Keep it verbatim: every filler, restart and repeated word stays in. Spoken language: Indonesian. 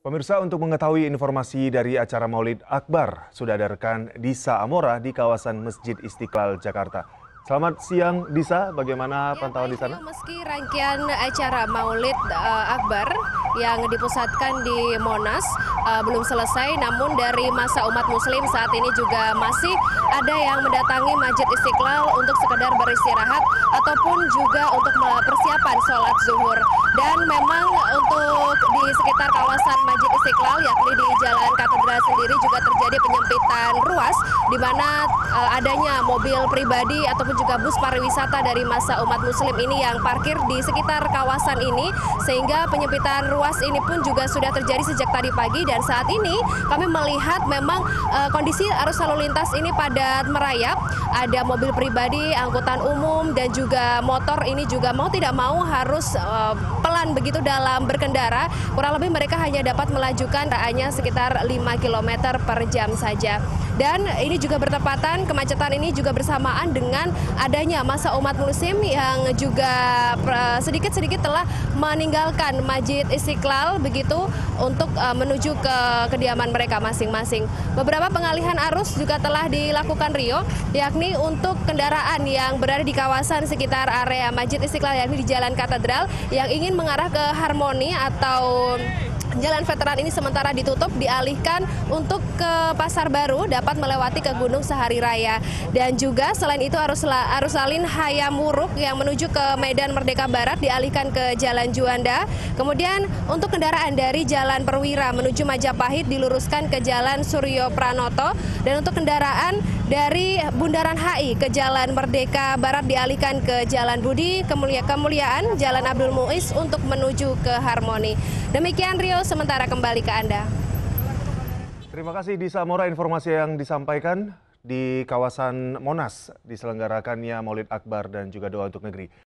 Pemirsa, untuk mengetahui informasi dari acara Maulid Akbar, sudah ada rekan Disa Amora di kawasan Masjid Istiqlal, Jakarta. Selamat siang, Disa. Bagaimana Ya, pantauan baik, di sana? Rio, meski rangkaian acara Maulid uh, Akbar yang dipusatkan di Monas uh, belum selesai, namun dari masa umat Muslim saat ini juga masih ada yang mendatangi Masjid Istiqlal untuk sekedar beristirahat ataupun juga untuk persiapan sholat zuhur. Dan memang untuk di sekitar kawasan Masjid Istiqlal, yakni di Jalan Katedral sendiri juga terjadi penyempitan ruas, di mana uh, adanya mobil pribadi ataupun juga bus pariwisata dari masa umat Muslim ini yang parkir di sekitar kawasan ini, sehingga penyempitan ruas ini pun juga sudah terjadi sejak tadi pagi. Dan saat ini kami melihat memang uh, kondisi arus lalu lintas ini padat merayap, ada mobil pribadi, angkutan umum, dan juga motor ini juga mau tidak mau harus uh, pelan begitu dalam berkendara. Kurang lebih mereka hanya dapat melajukan kendaraannya sekitar lima kilometer per jam saja. Dan ini juga bertepatan, kemacetan ini juga bersamaan dengan adanya masa umat Muslim yang juga sedikit-sedikit telah meninggalkan Masjid Istiqlal begitu untuk uh, menuju ke kediaman mereka masing-masing. Beberapa pengalihan arus juga telah dilakukan, Rio, yakni untuk kendaraan yang berada di kawasan sekitar area Masjid Istiqlal, yakni di Jalan Katedral, yang ingin mengarah ke Harmoni atau Jalan Veteran ini sementara ditutup, dialihkan untuk ke Pasar Baru, dapat melewati ke Gunung Sahari Raya. Dan juga selain itu arus, arus salin Hayam Wuruk yang menuju ke Medan Merdeka Barat dialihkan ke Jalan Juanda. Kemudian untuk kendaraan dari Jalan Perwira menuju Majapahit diluruskan ke Jalan Suryo Pranoto. Dan untuk kendaraan dari Bundaran H I ke Jalan Merdeka Barat dialihkan ke Jalan Budi Kemulia Kemuliaan, Jalan Abdul Muiz untuk menuju ke Harmoni. Demikian, Rio, sementara kembali ke Anda. Terima kasih, Disa Amora, informasi yang disampaikan di kawasan Monas diselenggarakannya Maulid Akbar dan juga doa untuk negeri.